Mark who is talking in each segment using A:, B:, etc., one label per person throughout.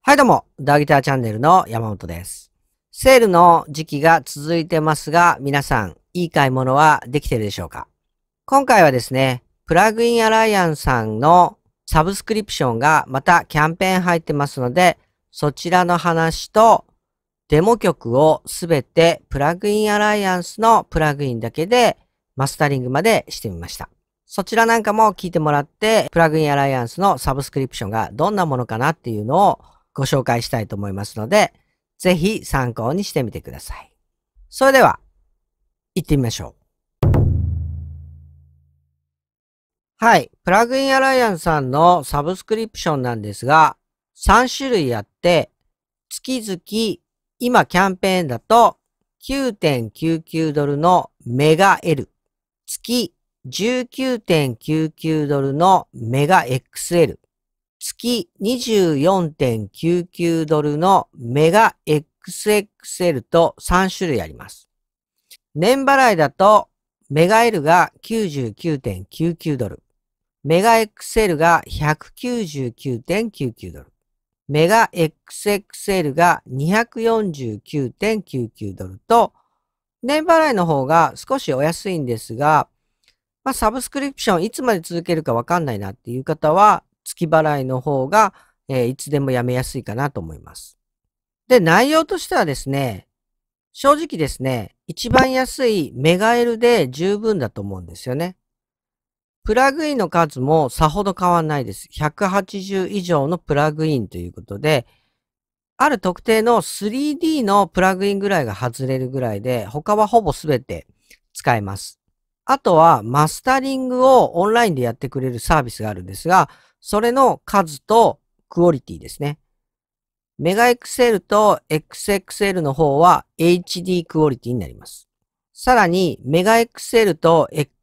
A: はいどうも、ダーギターチャンネルの山本です。セールの時期が続いてますが、皆さん、いい買い物はできてるでしょうか？今回はですね、プラグインアライアンスさんのサブスクリプションがまたキャンペーン入ってますので、そちらの話とデモ曲をすべてプラグインアライアンスのプラグインだけでマスタリングまでしてみました。そちらなんかも聞いてもらって、プラグインアライアンスのサブスクリプションがどんなものかなっていうのをご紹介したいと思いますので、ぜひ参考にしてみてください。それでは、行ってみましょう。はい。プラグインアライアンスさんのサブスクリプションなんですが、3種類あって、月々、今キャンペーンだと 9.99 ドルのメガ L、月 19.99 ドルのメガ XL、月 24.99 ドルのメガ XXL と3種類あります。年払いだとメガ L が 99.99 ドル、メガ XL が 199.99 ドル、メガ XXL が 249.99 ドルと、年払いの方が少しお安いんですが、サブスクリプションいつまで続けるかわかんないなっていう方は、月払いの方が、いつでもやめやすいかなと思います。で、内容としてはですね、正直ですね、一番安いメガ L で十分だと思うんですよね。プラグインの数もさほど変わんないです。180以上のプラグインということで、ある特定の 3D のプラグインぐらいが外れるぐらいで、他はほぼ全て使えます。あとはマスタリングをオンラインでやってくれるサービスがあるんですが、それの数とクオリティですね。メガ XL と XXL の方は HD クオリティになります。さらにメガ XL と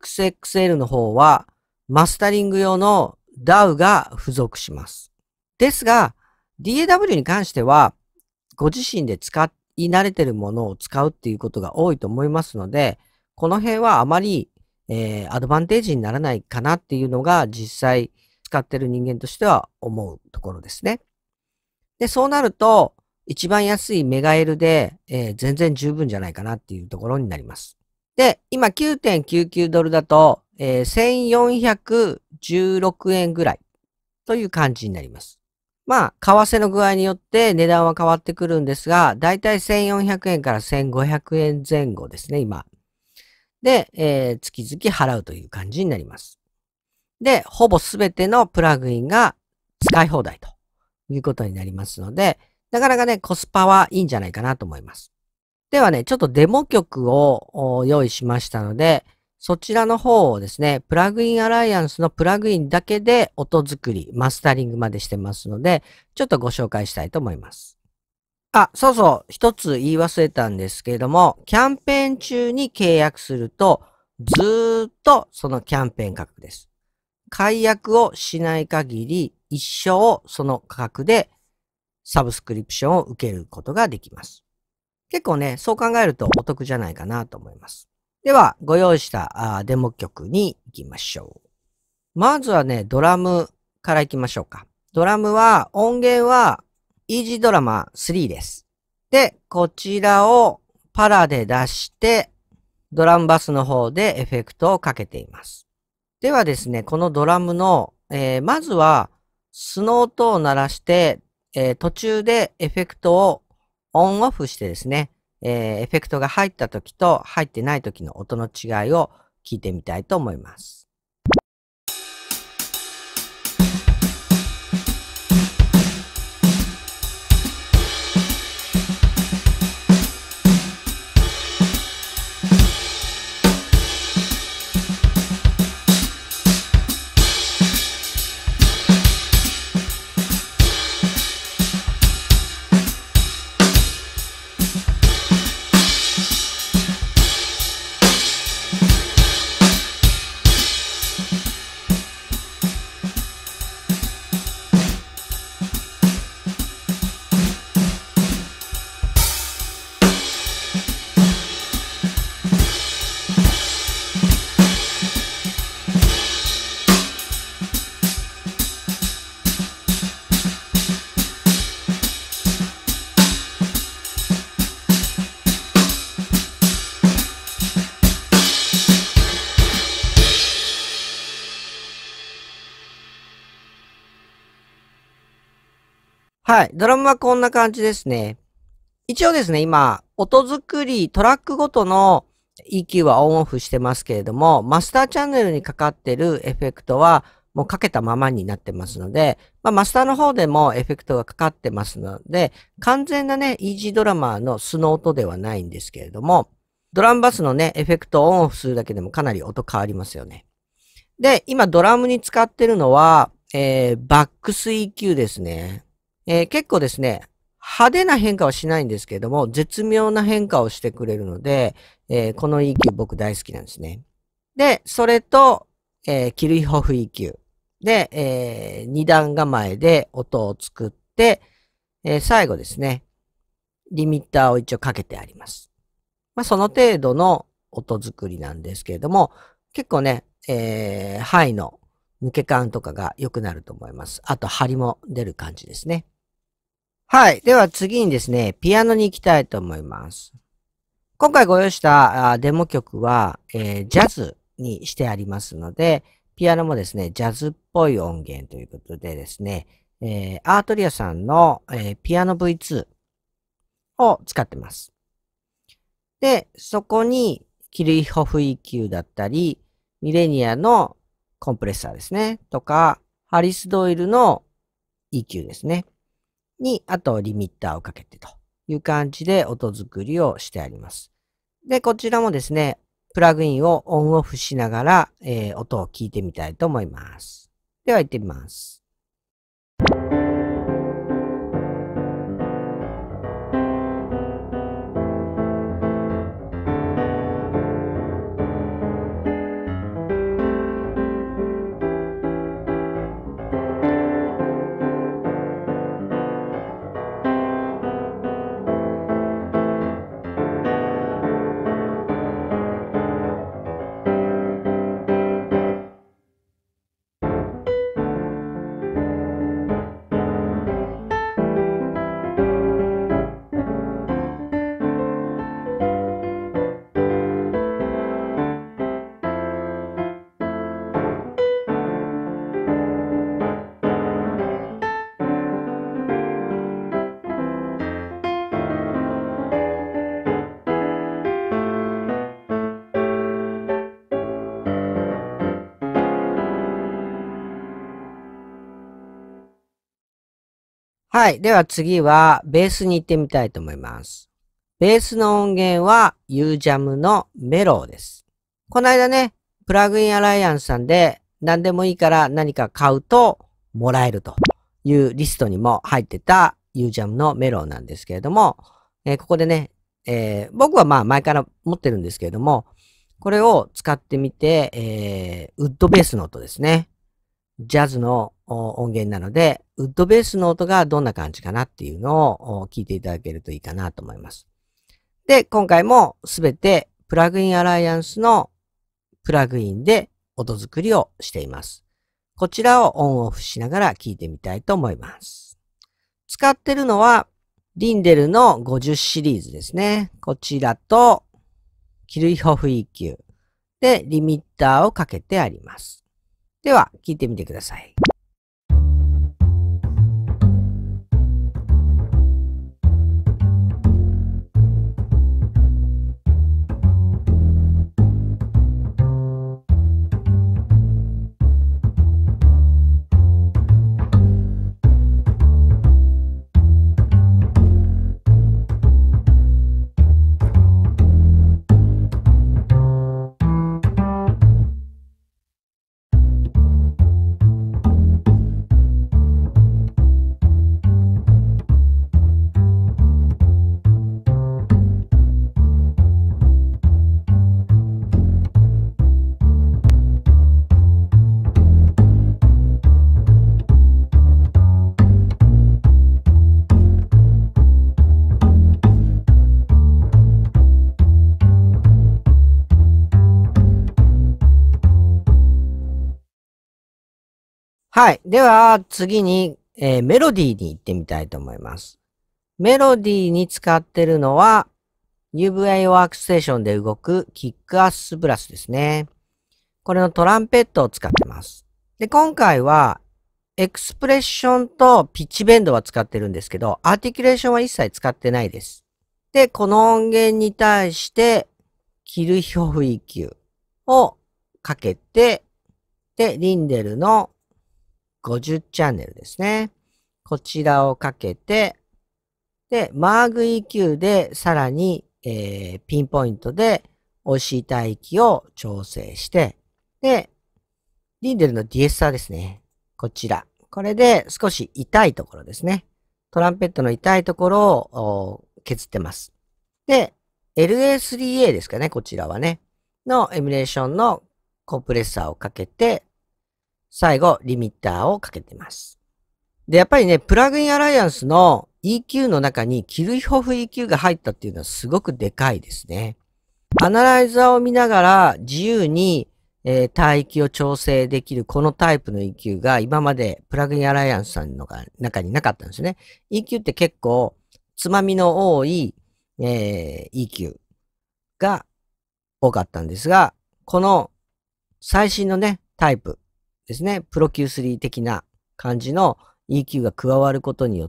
A: XXL の方はマスタリング用の DAW が付属します。ですが DAW に関してはご自身で使い慣れているものを使うっていうことが多いと思いますので、この辺はあまり、アドバンテージにならないかなっていうのが実際使ってる人間としては思うところですね。で、そうなると、一番安いメガ L で、全然十分じゃないかなっていうところになります。で、今 9.99 ドルだと、1416円ぐらいという感じになります。為替の具合によって値段は変わってくるんですが、だいたい1400円から1500円前後ですね、今。で、月々払うという感じになります。で、ほぼすべてのプラグインが使い放題ということになりますので、なかなかね、コスパはいいんじゃないかなと思います。ではね、ちょっとデモ曲を用意しましたので、そちらの方をですね、プラグインアライアンスのプラグインだけで音作り、マスタリングまでしてますので、ちょっとご紹介したいと思います。そうそう、一つ言い忘れたんですけれども、キャンペーン中に契約すると、ずーっとそのキャンペーン価格です。解約をしない限り、一生その価格でサブスクリプションを受けることができます。結構ね、そう考えるとお得じゃないかなと思います。では、ご用意したデモ曲に行きましょう。まずはね、ドラムから行きましょうか。ドラムは、音源は、イージードラマ3です。で、こちらをパラで出して、ドラムバスの方でエフェクトをかけています。ではですね、このドラムの、まずは、素の音を鳴らして、途中でエフェクトをオンオフしてですね、エフェクトが入った時と入ってない時の音の違いを聞いてみたいと思います。 はい。ドラムはこんな感じですね。一応ですね、今、音作り、トラックごとの EQ はオンオフしてますけれども、マスターチャンネルにかかってるエフェクトはもうかけたままになってますので、マスターの方でもエフェクトがかかってますので、完全なね、イージードラマーの素の音ではないんですけれども、ドラムバスのね、エフェクトをオンオフするだけでもかなり音変わりますよね。で、今ドラムに使ってるのは、バックス EQ ですね。結構ですね、派手な変化はしないんですけれども、絶妙な変化をしてくれるので、この EQ 僕大好きなんですね。で、それと、キルイホフ EQ。で、2段構えで音を作って、最後ですね、リミッターを一応かけてあります。その程度の音作りなんですけれども、結構ね、ハイの抜け感とかが良くなると思います。あと、張りも出る感じですね。はい。では次にですね、ピアノに行きたいと思います。今回ご用意したデモ曲は、ジャズにしてありますので、ピアノもですね、ジャズっぽい音源ということでですね、アートリアさんの、ピアノ V2 を使ってます。で、そこにキルイホフ EQ だったり、ミレニアのコンプレッサーですね、とか、ハリス・ドイルの EQ ですね。に、あとリミッターをかけてという感じで音作りをしてあります。で、こちらもですね、プラグインをオンオフしながら、音を聞いてみたいと思います。では行ってみます。はい。では次は、ベースに行ってみたいと思います。ベースの音源は、UJAM のメローです。この間ね、プラグインアライアンスさんで、何でもいいから何か買うともらえるというリストにも入ってた UJAM のメローなんですけれども、ここでね、僕は前から持ってるんですけれども、これを使ってみて、ウッドベースの音ですね。ジャズの音源なので、ウッドベースの音がどんな感じかなっていうのを聞いていただけるといいかなと思います。で、今回もすべてプラグインアライアンスのプラグインで音作りをしています。こちらをオンオフしながら聞いてみたいと思います。使ってるのはリンデルの50シリーズですね。こちらとキルイホフ EQ でリミッターをかけてあります。では、聞いてみてください。はい。では、次に、メロディーに行ってみたいと思います。メロディーに使ってるのは、UVI ワークステーションで動くキックアスブラスですね。これのトランペットを使ってます。で、今回はエクスプレッションとピッチベンドは使ってるんですけど、アーティキュレーションは一切使ってないです。で、この音源に対して、キルヒョフ EQ をかけて、で、リンデルの50チャンネルですね。こちらをかけて、で、マーグ EQ でさらに、ピンポイントで押し帯域を調整して、で、リンデルのディエッサーですね。こちら。これで少し痛いところですね。トランペットの痛いところを削ってます。で、LA3A ですかね、こちらはね。のエミュレーションのコンプレッサーをかけて、最後、リミッターをかけてます。で、やっぱりね、プラグインアライアンスの EQ の中にキルヒホフ EQ が入ったっていうのはすごくでかいですね。アナライザーを見ながら自由に、帯域を調整できるこのタイプの EQ が今までプラグインアライアンスさんの中になかったんですよね。EQ って結構つまみの多い、EQ が多かったんですが、この最新のね、タイプですね。プロ Q3 的な感じの EQ が加わることによって、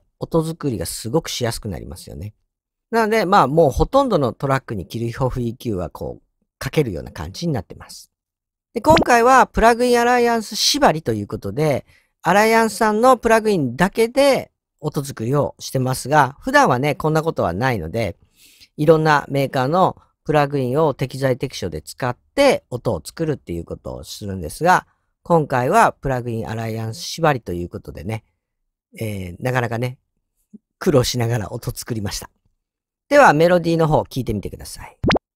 A: 音作りがすごくしやすくなりますよね。なので、まあもうほとんどのトラックにキルヒホフ EQ はこう、かけるような感じになってます。で、今回はプラグインアライアンス縛りということで、アライアンスさんのプラグインだけで音作りをしてますが、普段はね、こんなことはないので、いろんなメーカーのプラグインを適材適所で使って音を作るっていうことをするんですが、今回はプラグインアライアンス縛りということでね、なかなかね、苦労しながら音作りました。ではメロディーの方聞いてみてください。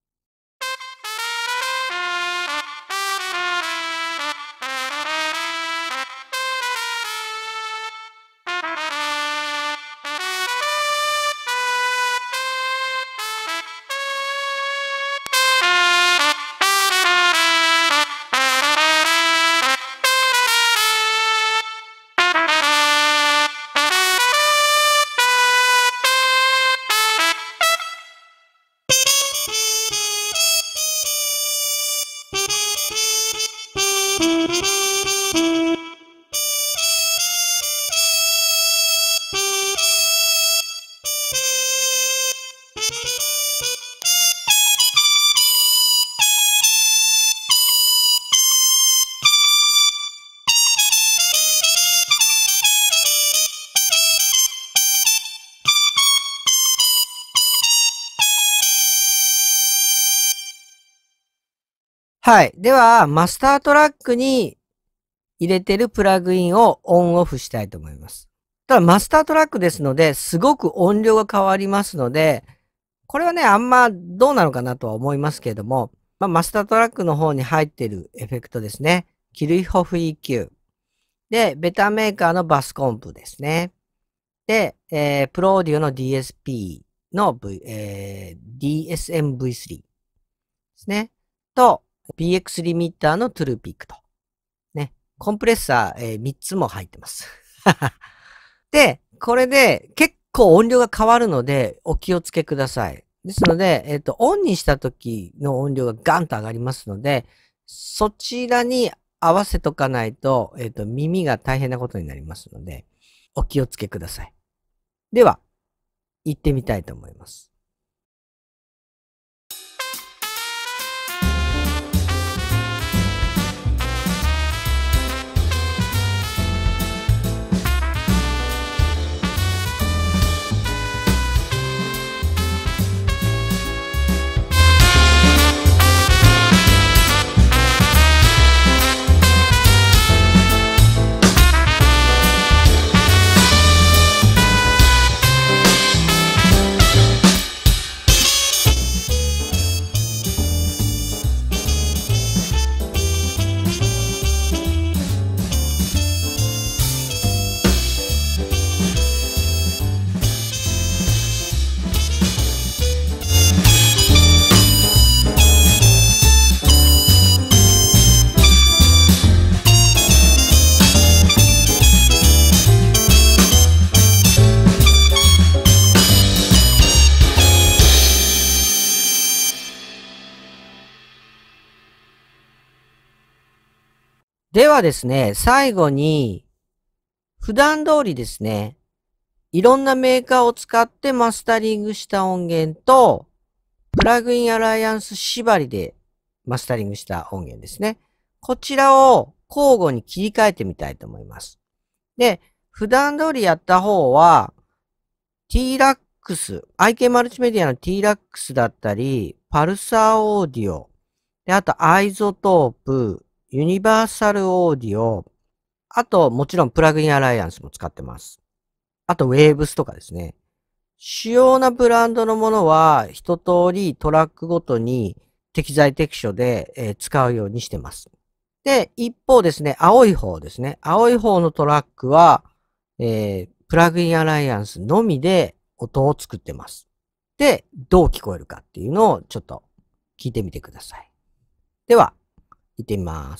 A: はい。では、マスタートラックに入れてるプラグインをオンオフしたいと思います。ただ、マスタートラックですので、すごく音量が変わりますので、これはね、あんまどうなのかなとは思いますけれども、マスタートラックの方に入っているエフェクトですね。キルヒホフ EQ。で、ベタメーカーのバスコンプですね。で、プロオーディオの DSP の、DSM-V3 ですね。と、PX リミッターのトゥルーピックと。ね。コンプレッサー、3つも入ってます。で、これで結構音量が変わるのでお気をつけください。ですので、オンにした時の音量がガンと上がりますので、そちらに合わせとかないと、耳が大変なことになりますので、お気をつけください。では、行ってみたいと思います。ではですね、最後に普段通りですね、いろんなメーカーを使ってマスタリングした音源と、プラグインアライアンス縛りでマスタリングした音源ですね。こちらを交互に切り替えてみたいと思います。で、普段通りやった方は、T-Lux、IK マルチメディアの T-Lux だったり、パルサーオーディオ、で、あとアイゾトープ、ユニバーサルオーディオ、あともちろんプラグインアライアンスも使ってます。あとウェーブスとかですね。主要なブランドのものは一通りトラックごとに適材適所で、使うようにしてます。で、一方ですね、青い方ですね。青い方のトラックは、プラグインアライアンスのみで音を作ってます。で、どう聞こえるかっていうのをちょっと聞いてみてください。では、行ってみます。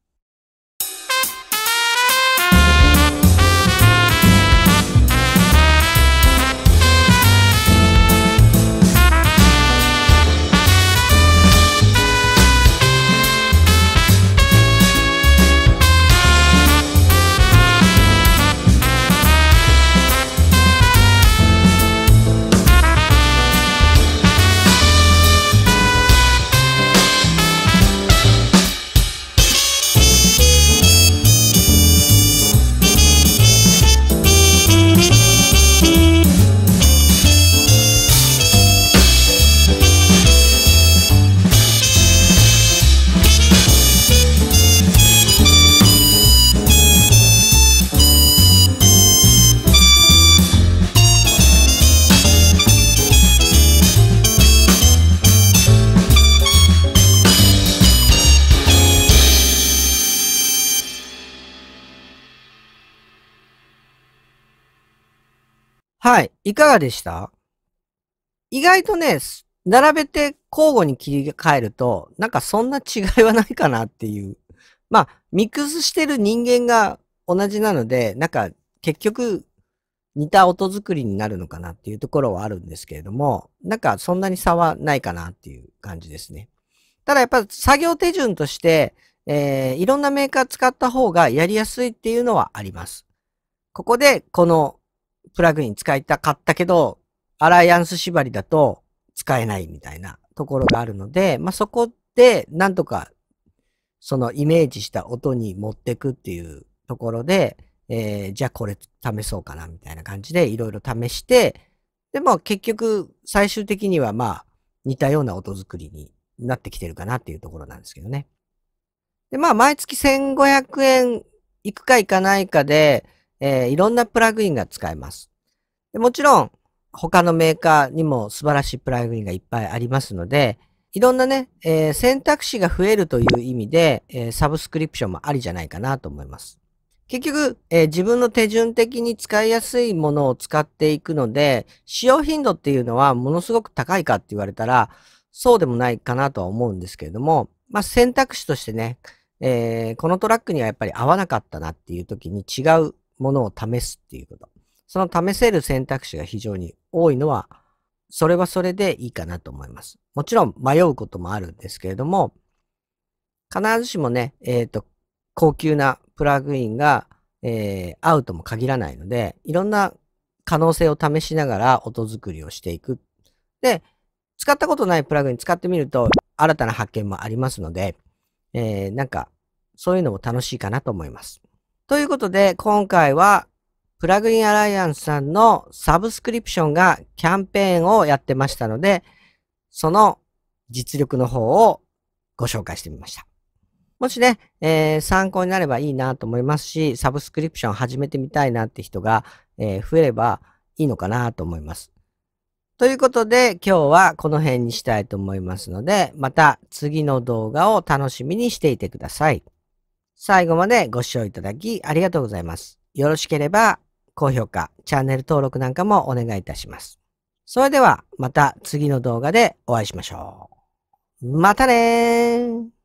A: はい。いかがでした？意外とね、並べて交互に切り替えると、なんかそんな違いはないかなっていう。まあ、ミックスしてる人間が同じなので、なんか結局似た音作りになるのかなっていうところはあるんですけれども、なんかそんなに差はないかなっていう感じですね。ただやっぱ作業手順として、いろんなメーカー使った方がやりやすいっていうのはあります。ここでこのプラグイン使いたかったけど、アライアンス縛りだと使えないみたいなところがあるので、まあ、そこでなんとかそのイメージした音に持ってくっていうところで、じゃあこれ試そうかなみたいな感じでいろいろ試して、でも結局最終的にはまあ似たような音作りになってきてるかなっていうところなんですけどね。で、まあ毎月1500円いくかいかないかで、いろんなプラグインが使えます。でもちろん、他のメーカーにも素晴らしいプラグインがいっぱいありますので、いろんなね、選択肢が増えるという意味で、サブスクリプションもありじゃないかなと思います。結局、自分の手順的に使いやすいものを使っていくので、使用頻度っていうのはものすごく高いかって言われたら、そうでもないかなとは思うんですけれども、まあ選択肢としてね、このトラックにはやっぱり合わなかったなっていう時に違うものを試すっていうこと。その試せる選択肢が非常に多いのは、それはそれでいいかなと思います。もちろん迷うこともあるんですけれども、必ずしもね、高級なプラグインが、合うとも限らないので、いろんな可能性を試しながら音作りをしていく。で、使ったことないプラグイン使ってみると、新たな発見もありますので、なんか、そういうのも楽しいかなと思います。ということで、今回は、プラグインアライアンスさんのサブスクリプションがキャンペーンをやってましたので、その実力の方をご紹介してみました。もしね、参考になればいいなと思いますし、サブスクリプション始めてみたいなって人が、増えればいいのかなと思います。ということで、今日はこの辺にしたいと思いますので、また次の動画を楽しみにしていてください。最後までご視聴いただきありがとうございます。よろしければ高評価、チャンネル登録なんかもお願いいたします。それではまた次の動画でお会いしましょう。またねー。